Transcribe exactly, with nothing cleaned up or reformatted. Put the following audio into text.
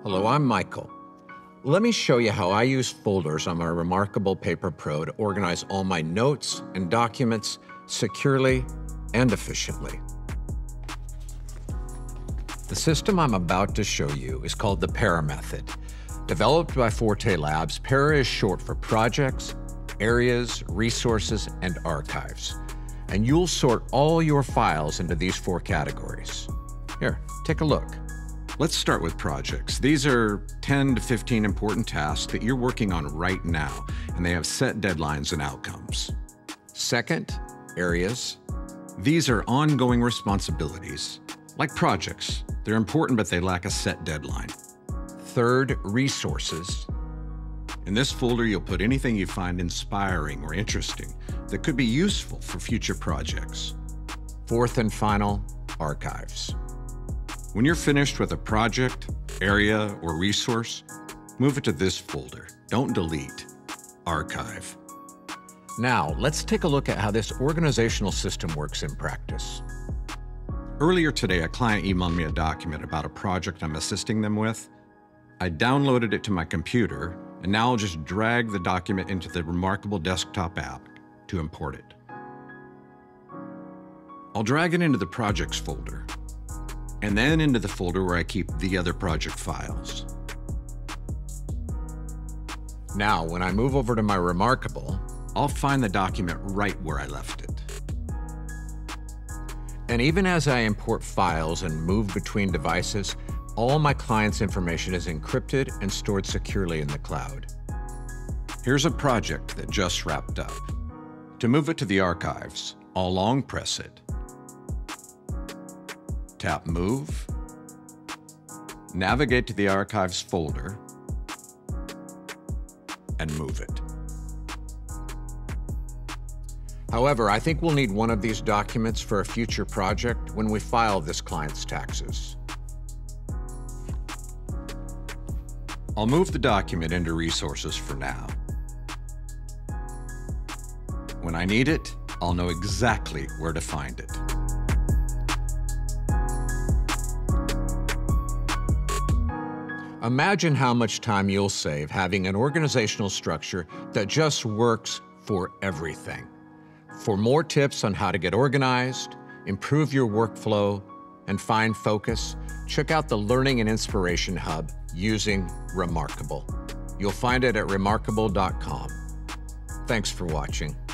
Hello, I'm Michael. Let me show you how I use folders on my reMarkable Paper Pro to organize all my notes and documents securely and efficiently. The system I'm about to show you is called the PARA method. Developed by Forte Labs, PARA is short for projects, areas, resources, and archives. And you'll sort all your files into these four categories. Here, take a look. Let's start with projects. These are ten to fifteen important tasks that you're working on right now, and they have set deadlines and outcomes. Second, areas. These are ongoing responsibilities. Like projects, they're important, but they lack a set deadline. Third, resources. In this folder, you'll put anything you find inspiring or interesting that could be useful for future projects. Fourth and final, archives. When you're finished with a project, area, or resource, move it to this folder. Don't delete. Archive. Now, let's take a look at how this organizational system works in practice. Earlier today, a client emailed me a document about a project I'm assisting them with. I downloaded it to my computer, and now I'll just drag the document into the reMarkable desktop app to import it. I'll drag it into the projects folder, and then into the folder where I keep the other project files. Now, when I move over to my reMarkable, I'll find the document right where I left it. And even as I import files and move between devices, all my client's information is encrypted and stored securely in the cloud. Here's a project that just wrapped up. To move it to the archives, I'll long press it. Tap Move, navigate to the Archives folder, and move it. However, I think we'll need one of these documents for a future project when we file this client's taxes. I'll move the document into Resources for now. When I need it, I'll know exactly where to find it. Imagine how much time you'll save having an organizational structure that just works for everything. For more tips on how to get organized, improve your workflow, and find focus, check out the Learning and Inspiration Hub using reMarkable. You'll find it at reMarkable dot com. Thanks for watching.